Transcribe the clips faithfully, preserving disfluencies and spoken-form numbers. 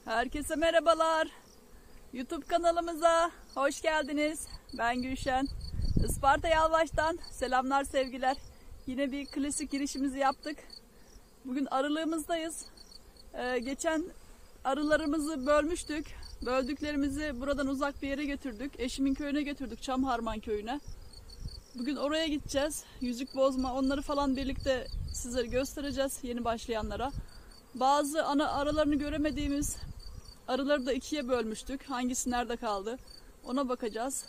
Herkese merhabalar. YouTube kanalımıza hoş geldiniz. Ben Gülşen. Isparta Yalvaç'tan selamlar, sevgiler. Yine bir klasik girişimizi yaptık. Bugün arılığımızdayız. Ee, geçen arılarımızı bölmüştük. Böldüklerimizi buradan uzak bir yere götürdük. Eşimin köyüne götürdük, Çamharman köyüne. Bugün oraya gideceğiz. Yüzük bozma, onları falan birlikte sizlere göstereceğiz yeni başlayanlara. Bazı ana aralarını göremediğimiz arıları da ikiye bölmüştük. Hangisi nerede kaldı ona bakacağız.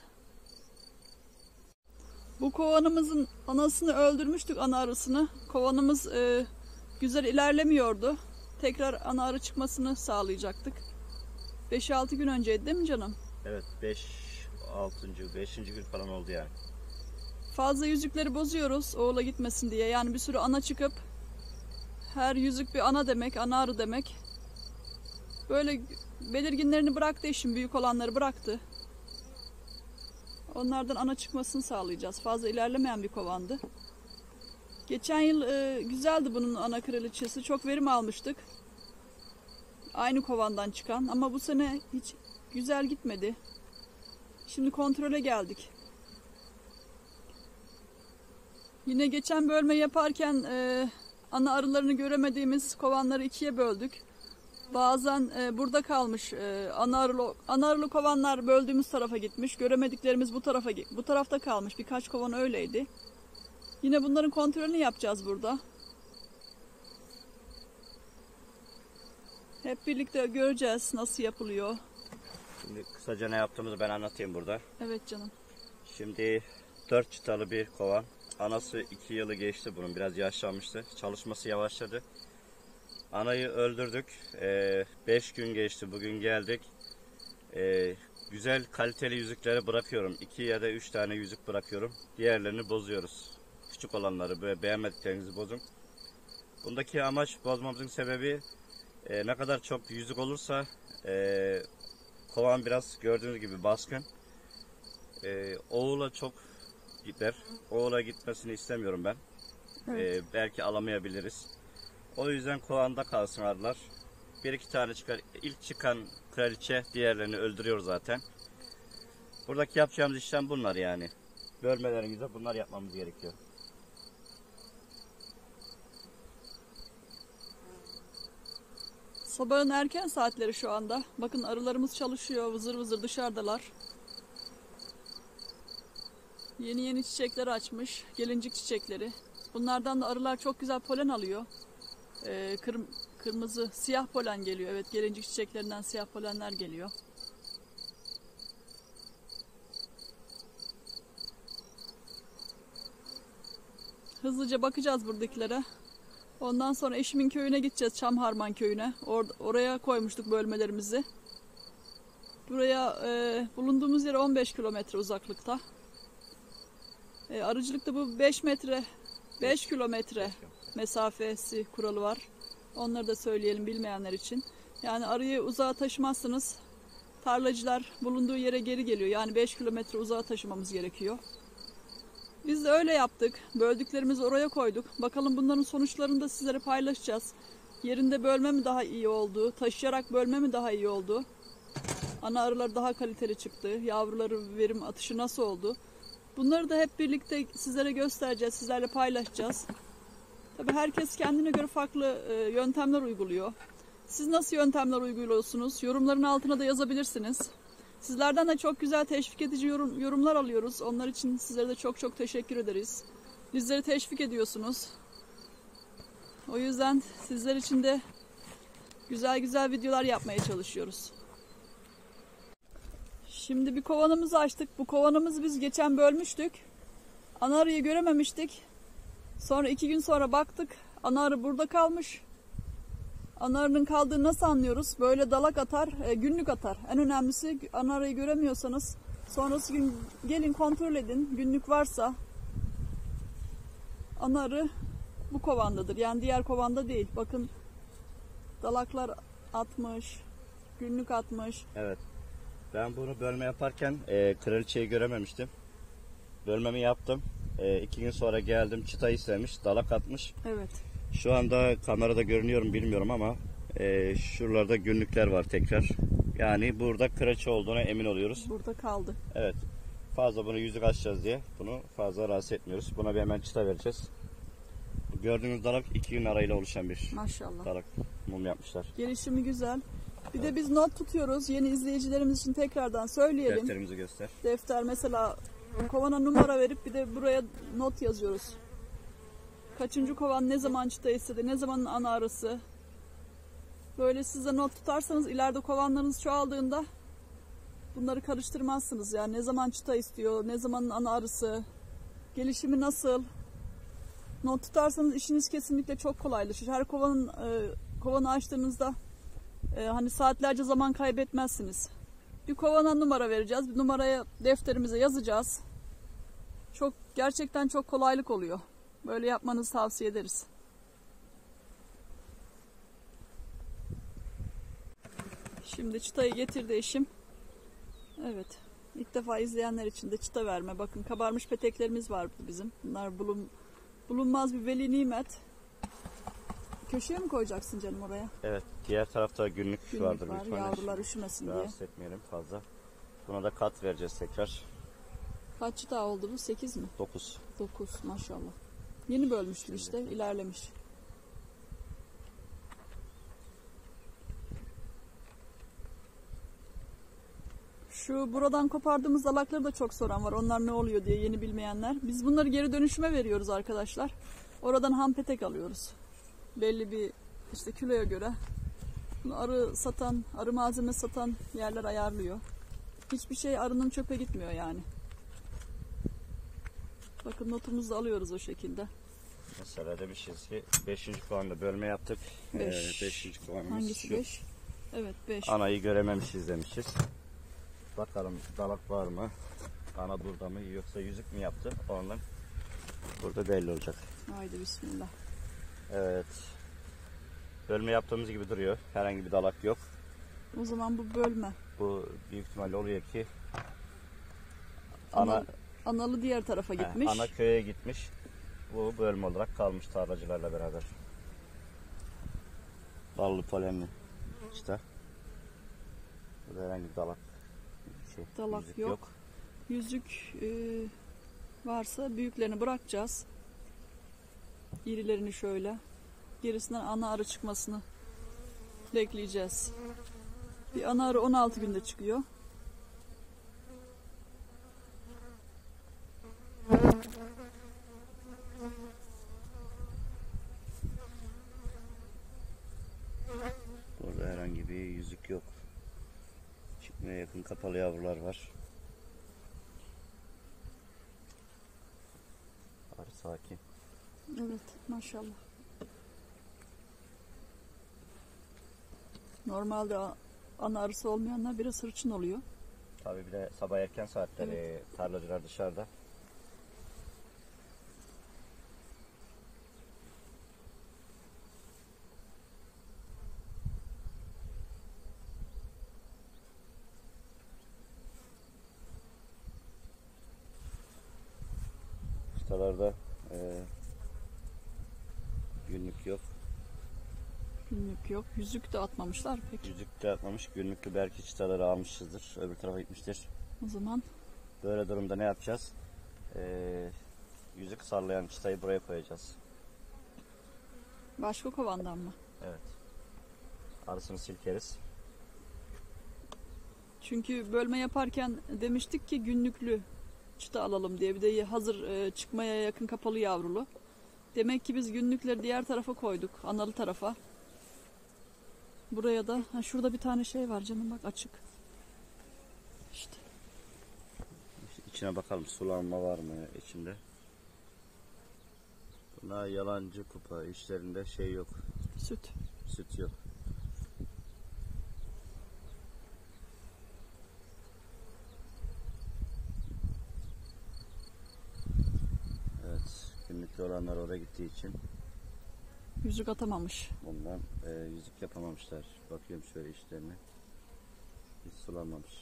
Bu kovanımızın anasını öldürmüştük, ana arısını. Kovanımız e, güzel ilerlemiyordu. Tekrar ana arı çıkmasını sağlayacaktık. beş altı gün önceydi değil mi canım? Evet, beş altıncı beşinci gün falan oldu yani. Fazla yüzükleri bozuyoruz oğula gitmesin diye. Yani bir sürü ana çıkıp her yüzük bir ana demek, ana arı demek. Böyle belirginlerini bıraktı eşim, büyük olanları bıraktı. Onlardan ana çıkmasını sağlayacağız. Fazla ilerlemeyen bir kovandı. Geçen yıl e, güzeldi bunun ana kraliçesi. Çok verim almıştık. Aynı kovandan çıkan, ama bu sene hiç güzel gitmedi. Şimdi kontrole geldik. Yine geçen bölme yaparken e, ana arılarını göremediğimiz kovanları ikiye böldük. Bazen e, burada kalmış e, ana arılı, ana arılı kovanlar böldüğümüz tarafa gitmiş. Göremediklerimiz bu tarafa bu tarafta kalmış. Birkaç kovan öyleydi. Yine bunların kontrolünü yapacağız burada. Hep birlikte göreceğiz nasıl yapılıyor. Şimdi kısaca ne yaptığımızı ben anlatayım burada. Evet canım. Şimdi dört çıtalı bir kovan. Anası iki yılı geçti bunun. Biraz yaşlanmıştı. Çalışması yavaşladı. Anayı öldürdük. beş gün geçti. Bugün geldik. Ee, güzel kaliteli yüzükleri bırakıyorum. iki ya da üç tane yüzük bırakıyorum. Diğerlerini bozuyoruz. Küçük olanları böyle beğenmediklerinizi bozun. Bundaki amaç, bozmamızın sebebi e, ne kadar çok yüzük olursa e, kovan biraz gördüğünüz gibi baskın. E, oğula çok gider. Oğula gitmesini istemiyorum ben. Evet. E, belki alamayabiliriz. O yüzden kovanda kalsın arılar. Bir iki tane çıkar. İlk çıkan kraliçe, diğerlerini öldürüyor zaten. Buradaki yapacağımız işlem bunlar yani. Bölmelerimizde bunlar yapmamız gerekiyor. Sabahın erken saatleri şu anda. Bakın arılarımız çalışıyor. Vızır vızır dışarıdalar. Yeni yeni çiçekler açmış. Gelincik çiçekleri. Bunlardan da arılar çok güzel polen alıyor. Ee, kır, kırmızı, siyah polen geliyor. Evet, gelincik çiçeklerinden siyah polenler geliyor. Hızlıca bakacağız buradakilere. Ondan sonra eşimin köyüne gideceğiz, Çamharman köyüne. Or oraya koymuştuk bölmelerimizi. Buraya e, bulunduğumuz yere on beş kilometre uzaklıkta. E, arıcılıkta bu beş metre, beş kilometre mesafesi kuralı var. Onları da söyleyelim bilmeyenler için. Yani arıyı uzağa taşımazsınız. Tarlacılar bulunduğu yere geri geliyor. Yani beş kilometre uzağa taşımamız gerekiyor. Biz de öyle yaptık. Böldüklerimizi oraya koyduk. Bakalım bunların sonuçlarını da sizlere paylaşacağız. Yerinde bölme mi daha iyi oldu? Taşıyarak bölme mi daha iyi oldu? Ana arılar daha kaliteli çıktı. Yavruları verim atışı nasıl oldu? Bunları da hep birlikte sizlere göstereceğiz. Sizlerle paylaşacağız. Tabii herkes kendine göre farklı e, yöntemler uyguluyor. Siz nasıl yöntemler uyguluyorsunuz? Yorumların altına da yazabilirsiniz. Sizlerden de çok güzel teşvik edici yorum, yorumlar alıyoruz. Onlar için sizlere de çok çok teşekkür ederiz. Bizleri teşvik ediyorsunuz. O yüzden sizler için de güzel güzel videolar yapmaya çalışıyoruz. Şimdi bir kovanımızı açtık. Bu kovanımızı biz geçen bölmüştük. Ana arıyı görememiştik. Sonra iki gün sonra baktık. Ana arı burada kalmış. Ana arının kaldığını nasıl anlıyoruz? Böyle dalak atar, e, günlük atar. En önemlisi, ana arıyı göremiyorsanız sonrası gün gelin kontrol edin. Günlük varsa ana arı bu kovandadır. Yani diğer kovanda değil. Bakın dalaklar atmış, günlük atmış. Evet. Ben bunu bölme yaparken e, kraliçeyi görememiştim. Bölmemi yaptım. E, iki gün sonra geldim, çıta istemiş, dalak atmış. Evet. Şu anda kamerada görünüyor mu bilmiyorum ama Ee, şuralarda günlükler var tekrar. Yani burada kıraçı olduğuna emin oluyoruz. Burada kaldı. Evet. Fazla bunu yüzük açacağız diye bunu fazla rahatsız etmiyoruz. Buna bir hemen çıta vereceğiz. Gördüğünüz dalak iki gün arayla oluşan bir Maşallah. dalak. Mum yapmışlar. Gelişimi güzel. Bir de biz not tutuyoruz. Yeni izleyicilerimiz için tekrardan söyleyelim. Defterimizi göster. Defter mesela kovana numara verip bir de buraya not yazıyoruz. Kaçıncı kovan ne zaman çıta istedi, ne zamanın ana arısı. Böyle siz de not tutarsanız ileride kovanlarınız çoğaldığında bunları karıştırmazsınız. Yani ne zaman çıta istiyor, ne zamanın ana arısı, gelişimi nasıl. Not tutarsanız işiniz kesinlikle çok kolaylaşır. Her kovanın e, kovanı açtığınızda e, hani saatlerce zaman kaybetmezsiniz. Bir kovana numara vereceğiz. Bir numaraya defterimize yazacağız. Çok gerçekten çok kolaylık oluyor. Böyle yapmanızı tavsiye ederiz. Şimdi çıtayı getirdi eşim. Evet. İlk defa izleyenler için de çıta verme. Bakın kabarmış peteklerimiz var bizim. Bunlar bulun, bulunmaz bir veli nimet. Köşeye mi koyacaksın canım oraya? Evet. Diğer tarafta günlük, Günlük vardır. var. Büyük ihtimalle. Yavrular üşümesin diye. Rahatsız etmeyelim fazla. Buna da kat vereceğiz tekrar. Kaç çıta oldu bu? sekiz mi? dokuz. dokuz maşallah. Yeni bölmüştür işte. İlerlemiş. Şu buradan kopardığımız dalakları da çok soran var. Onlar ne oluyor diye yeni bilmeyenler. Biz bunları geri dönüşüme veriyoruz arkadaşlar. Oradan ham petek alıyoruz. Belli bir işte kiloya göre. Bunu arı satan, arı malzeme satan yerler ayarlıyor. Hiçbir şey arının çöpe gitmiyor yani. Bakın notumuzu da alıyoruz o şekilde. Mesela demişiz ki beşinci kovanla bölme yaptık. Beş. Ee, beşinci kovanımız Hangisi şu. beş? Evet beş. Anayı görememişiz demişiz. Bakalım dalak var mı? Ana burada mı yoksa yüzük mü yaptı? Ondan burada belli olacak. Haydi bismillah. Evet. Bölme yaptığımız gibi duruyor. Herhangi bir dalak yok. O zaman bu bölme. Bu büyük ihtimalle oluyor ki Ana, ana analı diğer tarafa he, gitmiş. ana köye gitmiş. Bu bölme olarak kalmış tarlacılarla beraber. Ballı polenli işte. Burada herhangi bir dalak şey, Dalak yüzük yok. yok. Yüzük e, varsa büyüklerini bırakacağız. İrilerini şöyle. Gerisinden ana arı çıkmasını bekleyeceğiz. Bir ana arı on altı günde çıkıyor. Burada herhangi bir yüzük yok. Çıkmaya yakın kapalı yavrular var. Arı sakin. Evet maşallah. Normalde a- ana arısı olmayanlar biraz hırçın oluyor. Tabii bir de sabah erken saatleri Evet. tarlacılar dışarıda. Çıtalarda e, günlük yok. Günlük yok. Yüzük de atmamışlar pek. Yüzük de atmamış. Günlüklü belki çıtaları almışızdır. Öbür tarafa gitmiştir. O zaman Böyle durumda ne yapacağız? Ee, yüzük sallayan çıtayı buraya koyacağız. başka kovandan mı? Evet. Arısını silkeriz. Çünkü bölme yaparken demiştik ki günlüklü çıta alalım diye. Bir de hazır e, çıkmaya yakın kapalı yavrulu. Demek ki biz günlükleri diğer tarafa koyduk. Analı tarafa. Buraya da ha şurada bir tane şey var canım bak açık. İşte İşte içine bakalım sulanma var mı içinde. Buna yalancı kupa içlerinde şey yok. süt. Süt yok. Evet. Günlüklü olanlar oraya gittiği için Yüzük atamamış. ondan e, yüzük yapamamışlar. Bakıyorum şöyle içlerine. Hiç sulanmamış.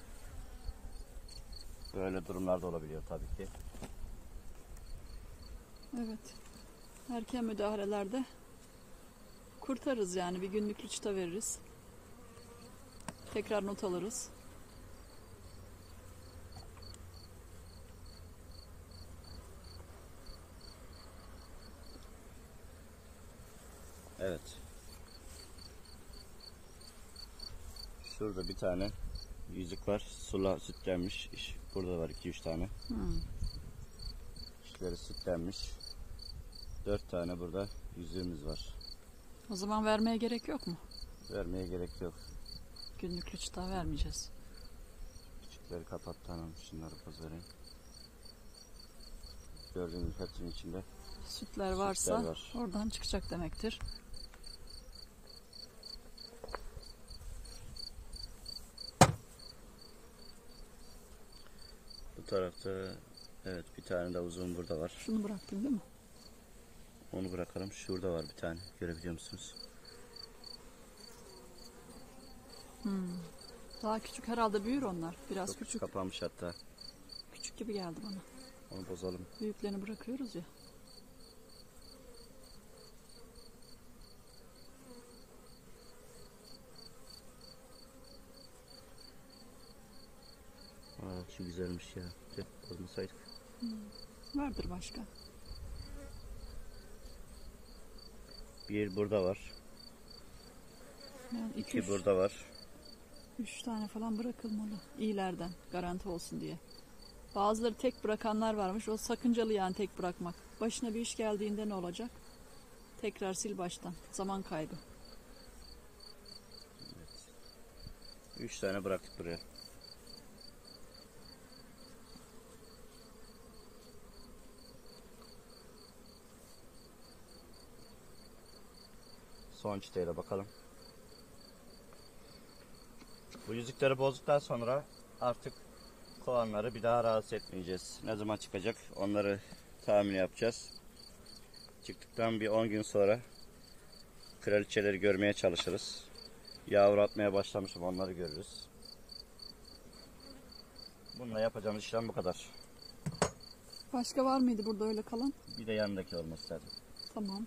Böyle durumlarda olabiliyor tabii ki. Evet. Erken müdahalelerde kurtarırız yani. Bir günlük çıta veririz. Tekrar not alırız. Evet. Şurada bir tane yüzük var. Sula sütlenmiş. Burada var iki üç tane. Hmm. İşleri sütlenmiş. dört tane burada yüzüğümüz var. O zaman vermeye gerek yok mu? Vermeye gerek yok. Günlük çıta vermeyeceğiz. Küçükleri kapat, tamam. Şunları poz vereyim. Gördüğünüz hepsinin içinde Sütler varsa sütler var. Oradan çıkacak demektir. Bu tarafta evet bir tane de uzun burada var. Şunu bıraktın değil mi? Onu bırakalım. Şurada var bir tane. Görebiliyor musunuz? Hmm. Daha küçük herhalde, büyür onlar. Biraz Çok küçük. kapanmış hatta. Küçük gibi geldi bana. Onu bozalım. Büyüklerini bırakıyoruz ya. Aa, şu güzelmiş ya. Tüh, bozmasaydık. Hmm. Vardır başka. Bir burada var. Yani iki, İki üç, burada var. üç tane falan bırakılmalı. İyilerden. Garanti olsun diye. Bazıları tek bırakanlar varmış. O sakıncalı yani, tek bırakmak. Başına bir iş geldiğinde ne olacak? Tekrar sil baştan. Zaman kaybı. Üç tane bıraktık buraya. Son çıtayla bakalım. Bu yüzükleri bozduktan sonra artık kovanları bir daha rahatsız etmeyeceğiz. Ne zaman çıkacak onları tahmin yapacağız. Çıktıktan bir on gün sonra kraliçeleri görmeye çalışırız. Yavru atmaya başlamışım, onları görürüz. Bununla yapacağımız işlem bu kadar. Başka var mıydı burada öyle kalan? Bir de yanındaki olması lazım. Tamam.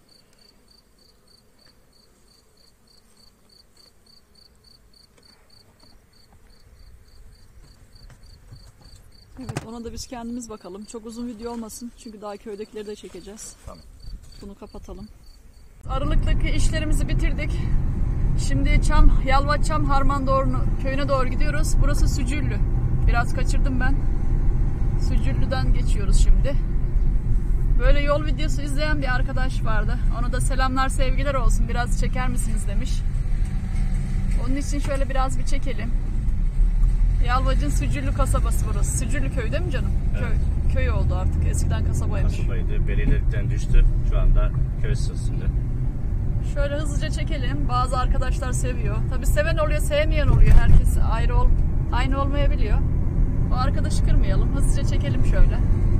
Evet, ona da biz kendimiz bakalım. Çok uzun video olmasın. Çünkü daha köydekileri de çekeceğiz. Tamam. Bunu kapatalım. Aralıktaki işlerimizi bitirdik. Şimdi Çam, Yalvaç Çam Harman doğru, köyüne doğru gidiyoruz. Burası Sücüllü. Biraz kaçırdım ben. Sücüllü'den geçiyoruz şimdi. Böyle yol videosu izleyen bir arkadaş vardı. Ona da selamlar, sevgiler olsun. Biraz çeker misiniz demiş. Onun için şöyle biraz bir çekelim. Yalvaç'ın Sücüllü kasabası burası. Sücüllü köy değil mi canım? Evet. Köy, köy oldu artık. Eskiden kasabaymış. Kasabaydı. Belirledikten düştü. Şu anda köy statüsünde. Şöyle hızlıca çekelim. Bazı arkadaşlar seviyor. Tabii seven oluyor, sevmeyen oluyor. Herkes ayrı ol, aynı olmayabiliyor. O arkadaşı kırmayalım. Hızlıca çekelim şöyle.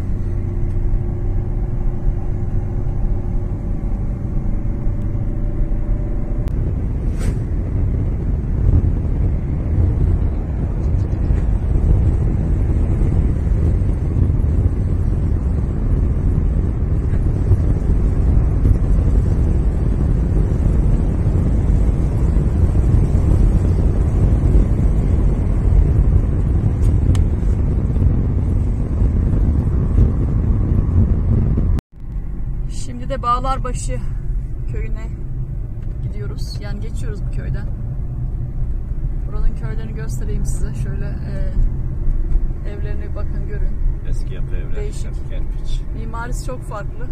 Bağlarbaşı köyüne gidiyoruz. Yani geçiyoruz bu köyden. Buranın köylerini göstereyim size. Şöyle e, evlerini bakın, görün. Eski yapı evler. Değişik. Kerpiç. Mimarisi çok farklı.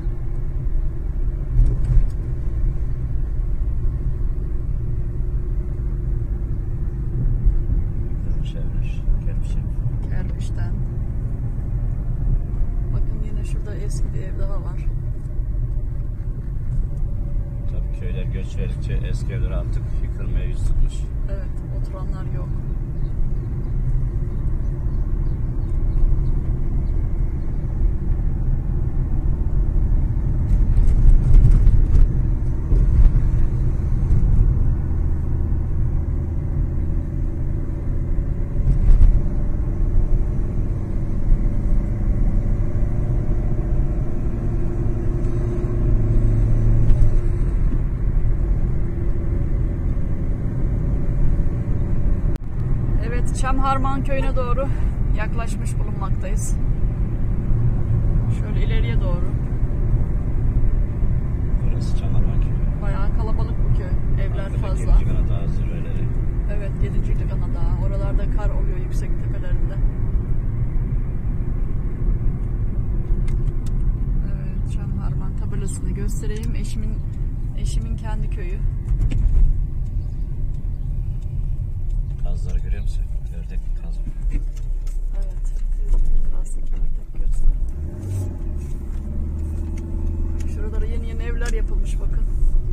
Kerpiç evler. Kerpiç ev. Kerpiçten. Bakın yine şurada eski bir ev daha var. Köyler göç verdikçe eski evler artık yıkılmaya yüz tutmuş. Evet, oturanlar yok. Çamharman köyüne doğru yaklaşmış bulunmaktayız. Şöyle ileriye doğru. Burası Çamharman köyü. Bayağı kalabalık bu köy. Evler Arkada fazla. Gedici Kanadağı zirveleri. Evet, Gedici Kanadağı. Oralarda kar oluyor yüksek tepelerinde. Evet, Çamharman tabelasını göstereyim. Eşimin eşimin kendi köyü. Kazları görüyor musun? Ördek kaz. Evet. Klasik ördek göster. Şuralara yeni yeni evler yapılmış bakın.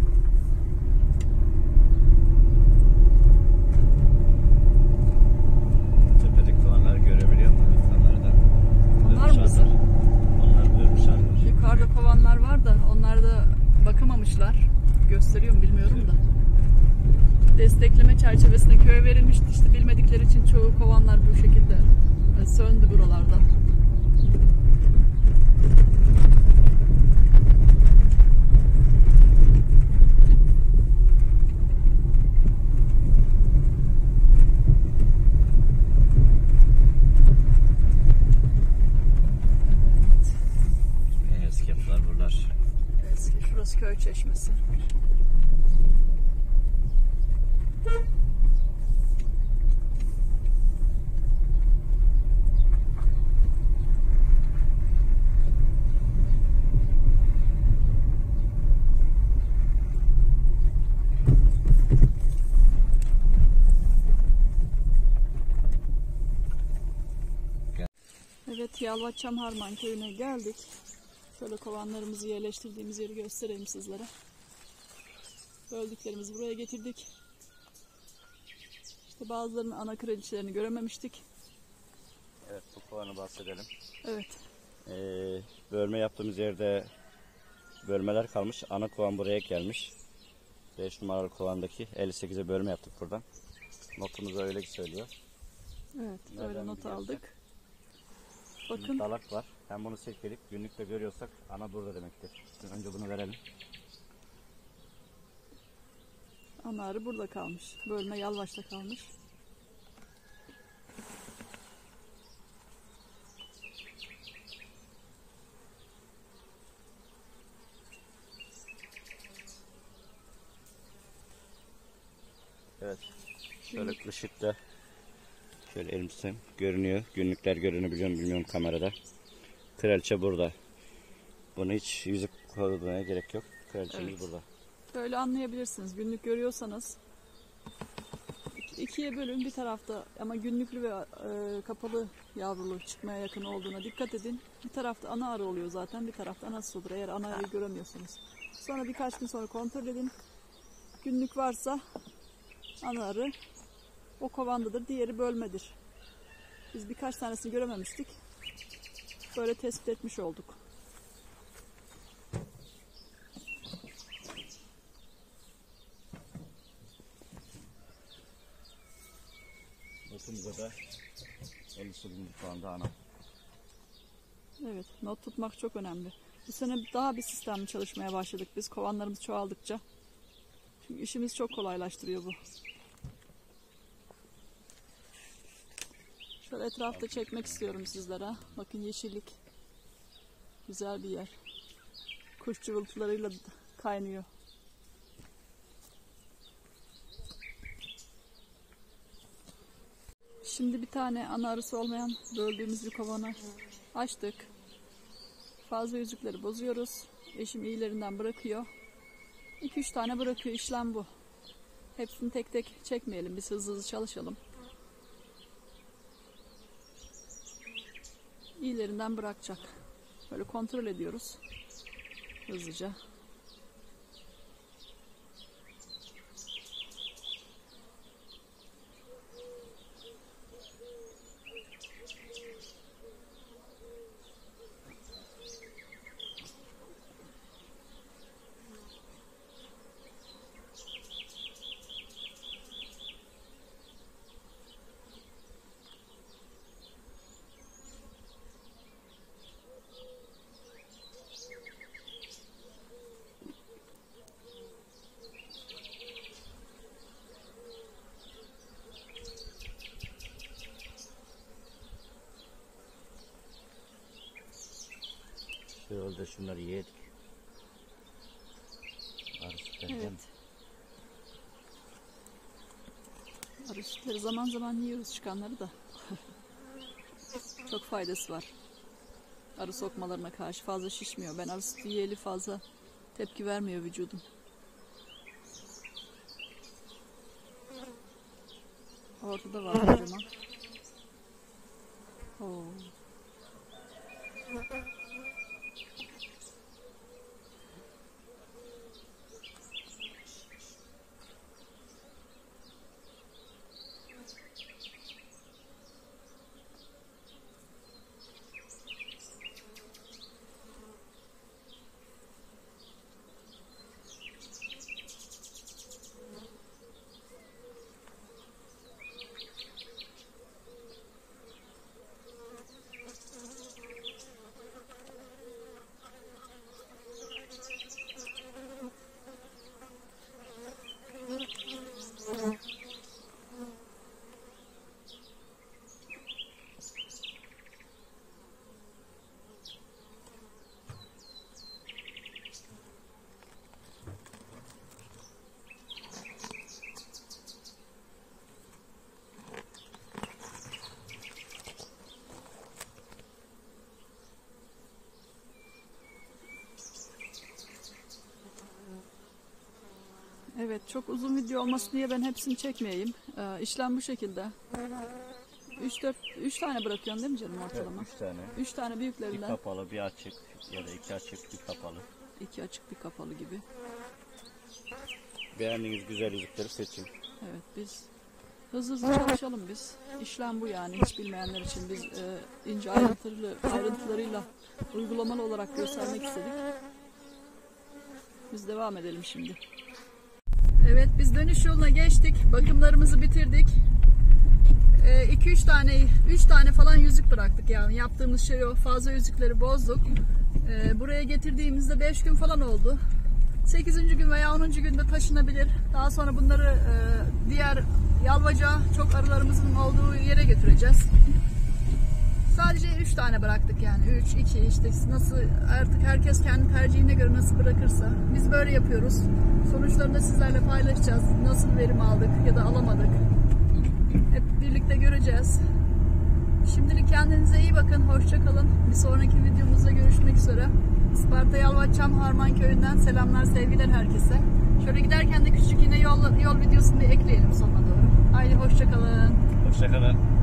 Tepedeki kovanları görebiliyor musun? Onları da. Onlar mı mısır? Onlar ölmüşler. Yukarıda kovanlar var da onlar da bakamamışlar. Gösteriyor mu bilmiyorum da. Destekleme çerçevesinde köye verilmişti. İşte bilmedikleri için çoğu kovanlar bu şekilde söndü buralarda. En eski yapılar buralar. Eski, şurası köy çeşmesi. Evet, Yalvaç Çamharman köyüne geldik. Şöyle kovanlarımızı yerleştirdiğimiz yeri göstereyim sizlere. Böldüklerimizi buraya getirdik. İşte bazılarının ana kraliçelerini görememiştik. Evet, bu kovanı bahsedelim. Evet. Ee, bölme yaptığımız yerde bölmeler kalmış. Ana kovan buraya gelmiş. beş numaralı kovandaki elli sekize bölme yaptık buradan. Notumuz öyle söylüyor. Evet, Nereden öyle not biliyorsak? aldık. Bakın. Dalak var. Hem bunu silkelip günlükte görüyorsak ana burada demektir. Önce bunu verelim. Ana arı burada kalmış. Bölme Yalvaç'ta kalmış. Evet. Şöyle ışıkta şöyle elim tutayım. Görünüyor. Günlükler görünebiliyor mu bilmiyorum kamerada. Kraliçe burada. Bunu hiç yüzük korumaya gerek yok. Kraliçemiz Evet. burada. Böyle anlayabilirsiniz. Günlük görüyorsanız ikiye bölün bir tarafta, ama günlüklü ve e, kapalı yavrulu çıkmaya yakın olduğuna dikkat edin. Bir tarafta ana arı oluyor zaten, bir tarafta anası olur eğer ana arıyı göremiyorsunuz. Sonra birkaç gün sonra kontrol edin. Günlük varsa ana arı o kovandadır, diğeri bölmedir. Biz birkaç tanesini görememiştik. Böyle tespit etmiş olduk. Notumuzda da elli sekizinci puanda ana. Evet, not tutmak çok önemli. Bu sene daha bir sistemli çalışmaya başladık biz, kovanlarımız çoğaldıkça. Çünkü işimiz çok kolaylaştırıyor bu. Şöyle etrafta çekmek istiyorum sizlere. Bakın yeşillik. Güzel bir yer. Kuş cıvıltılarıyla kaynıyor. Şimdi bir tane ana arısı olmayan böldüğümüz bir kovanı açtık. Fazla yüzükleri bozuyoruz. Eşim iyilerinden bırakıyor. iki üç tane bırakıyor, işlem bu. Hepsini tek tek çekmeyelim. Biz hızlı hızlı çalışalım. İyilerinden bırakacak. Böyle kontrol ediyoruz. Hızlıca. Bir de şunları yedik. Arı sütleri. Evet. Arı sütleri zaman zaman yiyoruz çıkanları da. Çok faydası var. Arı sokmalarına karşı fazla şişmiyor. Ben arı sütü yiyeli fazla tepki vermiyor vücudum. Ortada var kocaman. Oo. Evet, çok uzun video olmasın diye ben hepsini çekmeyeyim. Ee, işlem bu şekilde. üç dört üç tane bırakıyorsun değil mi canım ortalama? Evet, üç tane. üç tane Bir büyüklerinden. kapalı, bir açık ya da iki açık, bir kapalı. iki açık bir kapalı gibi. Beğendiğiniz güzel yüzükleri seçin. Evet, biz hızlı hızlı çalışalım biz. İşlem bu yani hiç bilmeyenler için biz e, ince ayrıntılı ayrıntılarıyla uygulamalı olarak göstermek istedik. Biz devam edelim şimdi. Evet, biz dönüş yoluna geçtik. Bakımlarımızı bitirdik. iki üç tane üç tane falan yüzük bıraktık yani. Yaptığımız şey o. Fazla yüzükleri bozduk. E, buraya getirdiğimizde beş gün falan oldu. sekizinci gün veya onuncu günde taşınabilir. Daha sonra bunları e, diğer Yalvaca çok arılarımızın olduğu yere götüreceğiz. Sadece üç tane bıraktık yani. üç, iki işte nasıl artık herkes kendi tercihine göre nasıl bırakırsa. Biz böyle yapıyoruz. Sonuçlarını da sizlerle paylaşacağız. Nasıl verim aldık ya da alamadık. Hep birlikte göreceğiz. Şimdilik kendinize iyi bakın. Hoşça kalın. Bir sonraki videomuzda görüşmek üzere. Isparta Yalvaç Çamharman Köyü'nden selamlar, sevgiler herkese. Şöyle giderken de küçük yine yol, yol videosunu ekleyelim sonuna doğru. Haydi hoşça kalın. Hoşça kalın.